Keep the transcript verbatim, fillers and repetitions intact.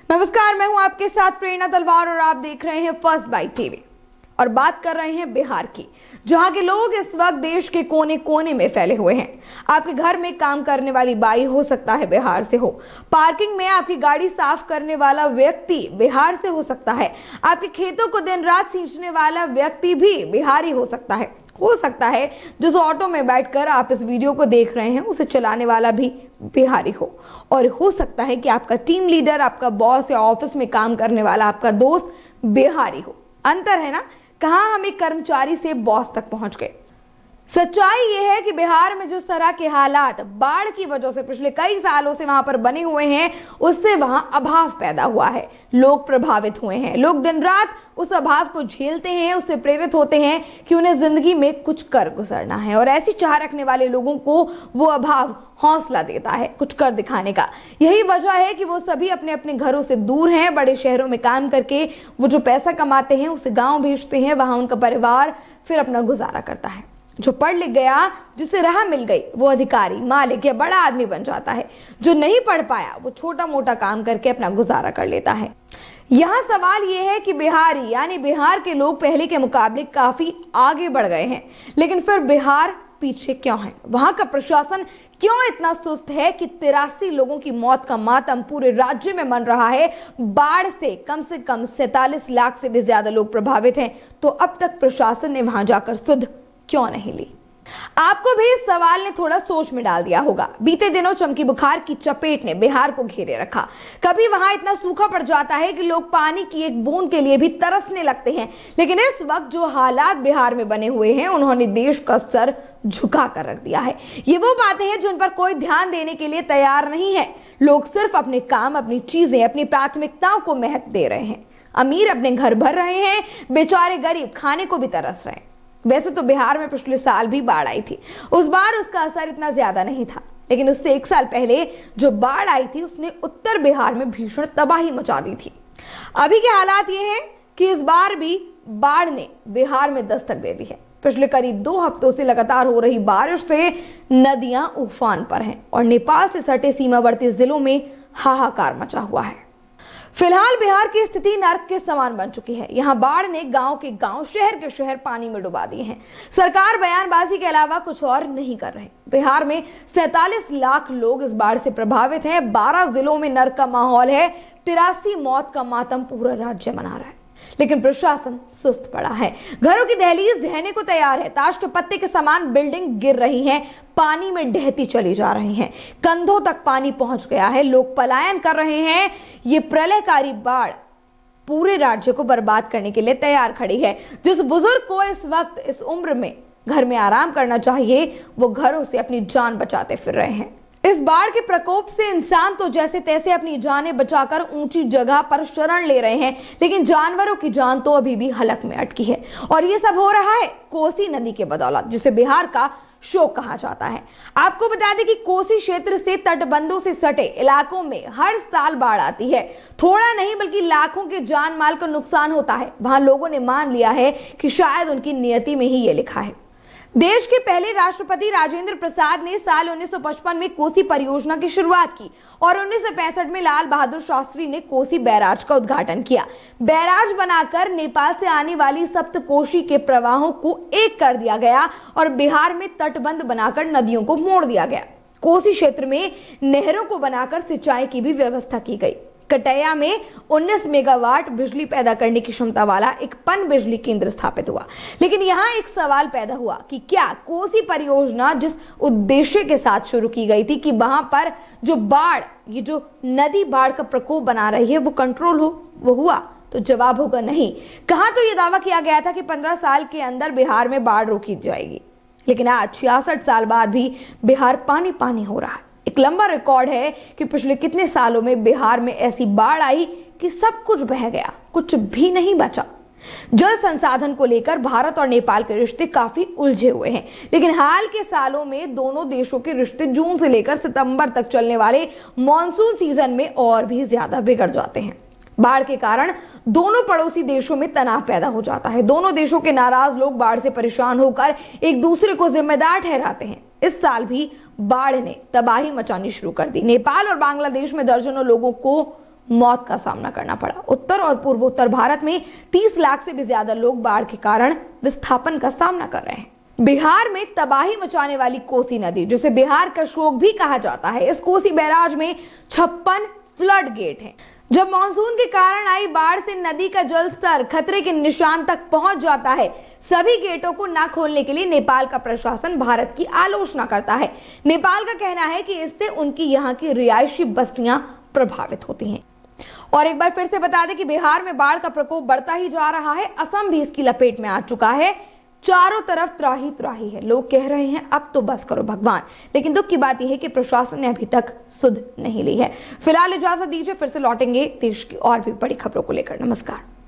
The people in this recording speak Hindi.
नमस्कार, मैं हूं आपके साथ प्रेरणा तलवार और आप देख रहे हैं फर्स्ट बाइट टीवी। और बात कर रहे हैं बिहार की, जहां के लोग इस वक्त देश के कोने कोने में फैले हुए हैं। आपके घर में काम करने वाली बाई हो सकता है बिहार से हो, पार्किंग में आपकी गाड़ी साफ करने वाला व्यक्ति बिहार से हो सकता है, आपके खेतों को दिन रात सींचने वाला व्यक्ति भी बिहारी हो सकता है हो सकता है जिस ऑटो में बैठकर आप इस वीडियो को देख रहे हैं उसे चलाने वाला भी बिहारी हो, और हो सकता है कि आपका टीम लीडर, आपका बॉस या ऑफिस में काम करने वाला आपका दोस्त बिहारी हो। अंतर है ना, कहां हम एक कर्मचारी से बॉस तक पहुंच गए। सच्चाई यह है कि बिहार में जिस तरह के हालात बाढ़ की वजह से पिछले कई सालों से वहां पर बने हुए हैं, उससे वहां अभाव पैदा हुआ है। लोग प्रभावित हुए हैं, लोग दिन रात उस अभाव को झेलते हैं, उससे प्रेरित होते हैं कि उन्हें जिंदगी में कुछ कर गुजरना है, और ऐसी चाह रखने वाले लोगों को वो अभाव हौसला देता है कुछ कर दिखाने का। यही वजह है कि वो सभी अपने अपने घरों से दूर हैं, बड़े शहरों में काम करके वो जो पैसा कमाते हैं उसे गाँव भेजते हैं, वहां उनका परिवार फिर अपना गुजारा करता है। जो पढ़ लिख गया, जिसे राह मिल गई, वो अधिकारी, मालिक या बड़ा आदमी बन जाता है। जो नहीं पढ़ पाया वो छोटा मोटा काम करके अपना गुजारा कर लेता है। यहाँ सवाल ये है कि बिहारी यानी बिहार के लोग पहले के मुकाबले काफी आगे बढ़ गए हैं, लेकिन फिर बिहार पीछे क्यों है? वहां का प्रशासन क्यों इतना सुस्त है कि तिरासी लोगों की मौत का मातम पूरे राज्य में मन रहा है? बाढ़ से कम से कम सैतालीस लाख से भी ज्यादा लोग प्रभावित हैं, तो अब तक प्रशासन ने वहां जाकर सुध क्यों नहीं ली? आपको भी इस सवाल ने थोड़ा सोच में डाल दिया होगा। बीते दिनों चमकी बुखार की चपेट ने बिहार को घेरे रखा। कभी वहां इतना सूखा पड़ जाता है कि लोग पानी की एक बूंद के लिए भी तरसने लगते हैं, लेकिन इस वक्त जो हालात बिहार में बने हुए हैं, उन्होंने देश का सर झुका कर रख दिया है। ये वो बातें हैं जिन पर कोई ध्यान देने के लिए तैयार नहीं है। लोग सिर्फ अपने काम, अपनी चीजें, अपनी प्राथमिकताओं को महत्व दे रहे हैं। अमीर अपने घर भर रहे हैं, बेचारे गरीब खाने को भी तरस रहे हैं। वैसे तो बिहार में पिछले साल भी बाढ़ आई थी, उस बार उसका असर इतना ज्यादा नहीं था, लेकिन उससे एक साल पहले जो बाढ़ आई थी उसने उत्तर बिहार में भीषण तबाही मचा दी थी। अभी के हालात ये हैं कि इस बार भी बाढ़ ने बिहार में दस्तक दे दी है। पिछले करीब दो हफ्तों से लगातार हो रही बारिश से नदियां उफान पर हैं और नेपाल से सटे सीमावर्ती जिलों में हाहाकार मचा हुआ है। फिलहाल बिहार की स्थिति नर्क के समान बन चुकी है। यहाँ बाढ़ ने गांव के गांव, शहर के शहर पानी में डुबा दिए हैं। सरकार बयानबाजी के अलावा कुछ और नहीं कर रहे। बिहार में सैतालीस लाख लोग इस बाढ़ से प्रभावित हैं। बारह जिलों में नर्क का माहौल है। तिरासी मौत का मातम पूरा राज्य मना रहा है, लेकिन प्रशासन सुस्त पड़ा है। घरों की दहलीज ढहने को तैयार है। ताश के पत्ते के समान बिल्डिंग गिर रही हैं, पानी में ढहती चली जा रही हैं, कंधों तक पानी पहुंच गया है, लोग पलायन कर रहे हैं। ये प्रलयकारी बाढ़ पूरे राज्य को बर्बाद करने के लिए तैयार खड़ी है। जिस बुजुर्ग को इस वक्त इस उम्र में घर में आराम करना चाहिए, वो घरों से अपनी जान बचाते फिर रहे हैं। इस बाढ़ के प्रकोप से इंसान तो जैसे तैसे अपनी जानें बचाकर ऊंची जगह पर शरण ले रहे हैं, लेकिन जानवरों की जान तो अभी भी हलक में अटकी है। और ये सब हो रहा है कोसी नदी के बदौलत, जिसे बिहार का शोक कहा जाता है। आपको बता दें कि कोसी क्षेत्र से तटबंधों से सटे इलाकों में हर साल बाढ़ आती है। थोड़ा नहीं बल्कि लाखों के जान माल का नुकसान होता है। वहां लोगों ने मान लिया है कि शायद उनकी नियति में ही ये लिखा है। देश के पहले राष्ट्रपति राजेंद्र प्रसाद ने साल उन्नीस सौ पचपन में कोसी परियोजना की शुरुआत की और उन्नीस सौ पैंसठ में लाल बहादुर शास्त्री ने कोसी बैराज का उद्घाटन किया। बैराज बनाकर नेपाल से आने वाली सप्तकोशी के प्रवाहों को एक कर दिया गया और बिहार में तटबंध बनाकर नदियों को मोड़ दिया गया। कोसी क्षेत्र में नहरों को बनाकर सिंचाई की भी व्यवस्था की गई। कटैया में उन्नीस मेगावाट बिजली पैदा करने की क्षमता वाला एक पन बिजली केंद्र स्थापित हुआ। लेकिन यहाँ एक सवाल पैदा हुआ कि क्या कोसी परियोजना जिस उद्देश्य के साथ शुरू की गई थी कि वहां पर जो बाढ़, ये जो नदी बाढ़ का प्रकोप बना रही है, वो कंट्रोल हो, वो हुआ? तो जवाब होगा नहीं। कहा तो ये दावा किया गया था कि पंद्रह साल के अंदर बिहार में बाढ़ रोकी जाएगी, लेकिन आज छियासठ साल बाद भी बिहार पानी पानी हो रहा है। एक लंबा रिकॉर्ड है कि पिछले कितने सालों में बिहार में ऐसी बाढ़ आई कि सब कुछ बह गया, कुछ भी नहीं बचा। जल संसाधन को लेकर भारत और नेपाल के रिश्ते काफी उलझे हुए हैं, लेकिन हाल के सालों में दोनों देशों के रिश्ते जून से लेकर सितंबर तक चलने वाले मॉनसून सीजन में और भी ज्यादा बिगड़ जाते हैं। बाढ़ के कारण दोनों पड़ोसी देशों में तनाव पैदा हो जाता है। दोनों देशों के नाराज लोग बाढ़ से परेशान होकर एक दूसरे को जिम्मेदार ठहराते हैं। इस साल भी बाढ़ ने तबाही मचानी शुरू कर दी। नेपाल और बांग्लादेश में दर्जनों लोगों को मौत का सामना करना पड़ा। उत्तर और पूर्वोत्तर भारत में तीस लाख से भी ज्यादा लोग बाढ़ के कारण विस्थापन का सामना कर रहे हैं। बिहार में तबाही मचाने वाली कोसी नदी, जिसे बिहार का शोक भी कहा जाता है, इस कोसी बैराज में छप्पन फ्लड गेट हैं। जब मानसून के कारण आई बाढ़ से नदी का जल स्तर खतरे के निशान तक पहुंच जाता है। सभी गेटों को न खोलने के लिए नेपाल का प्रशासन भारत की आलोचना करता है। नेपाल का कहना है कि इससे उनकी यहाँ की रिहायशी बस्तियां प्रभावित होती हैं। और एक बार फिर से बता दें कि बिहार में बाढ़ का प्रकोप बढ़ता ही जा रहा है। असम भी इसकी लपेट में आ चुका है। चारों तरफ त्राही त्राही है। लोग कह रहे हैं अब तो बस करो भगवान, लेकिन दुख की बात यह है कि प्रशासन ने अभी तक सुध नहीं ली है। फिलहाल इजाजत दीजिए, फिर से लौटेंगे देश की और भी बड़ी खबरों को लेकर। नमस्कार।